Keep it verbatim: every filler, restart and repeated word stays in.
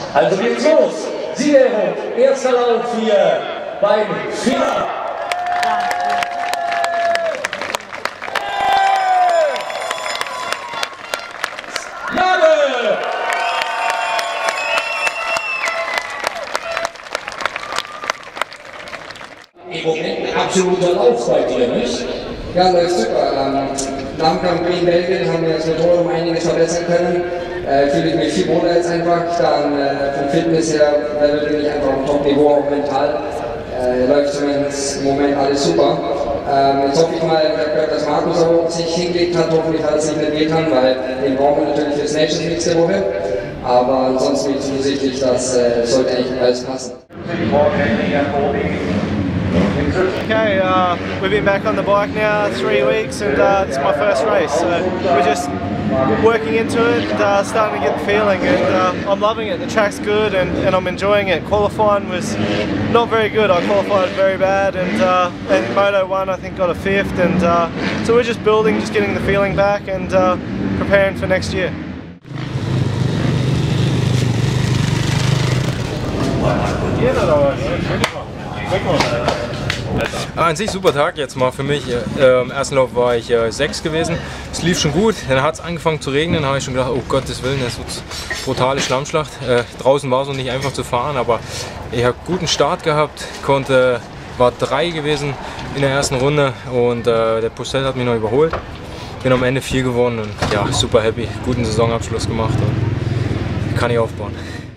Also geht's los. Siegerehrung, erster Lauf hier beim Finale. Im Moment ein absoluter Lauf bei dir, nicht? Ja, läuft super. Ähm, nach dem Grand Prix in Belgien haben wir das Motor um einiges verbessern können. Äh, fühle ich mich viel wohler jetzt einfach. Dann äh, vom Fitness her Level bin ich einfach auf Top-Niveau, auch mental. Äh, läuft zumindest im Moment alles super. Ähm, jetzt hoffe ich mal, ich habe gehört, dass Markus auch sich hingelegt hat. Hoffentlich hat er es nicht mehr wehgetan, weil den brauchen wir natürlich für das Nations nächste Woche. Aber ansonsten bin ich zuversichtlich, dass äh, sollte eigentlich alles passen. Okay, uh, we've been back on the bike now three weeks and uh, it's my first race, so we're just working into it, uh, starting to get the feeling, and uh, I'm loving it. The track's good and, and I'm enjoying it. Qualifying was not very good, I qualified very bad, and, uh, and Moto one I think got a fifth, and uh, so we're just building, just getting the feeling back and uh, preparing for next year. An sich super Tag jetzt mal für mich. Äh, Im ersten Lauf war ich äh, sechs gewesen. Es lief schon gut, dann hat es angefangen zu regnen, da habe ich schon gedacht, oh Gottes Willen, das wird brutale Schlammschlacht. Äh, draußen war es noch nicht einfach zu fahren, aber ich habe guten Start gehabt, konnte, war drei gewesen in der ersten Runde und äh, der Postel hat mich noch überholt. Bin am Ende vier geworden und ja, super happy, guten Saisonabschluss gemacht und kann ich aufbauen.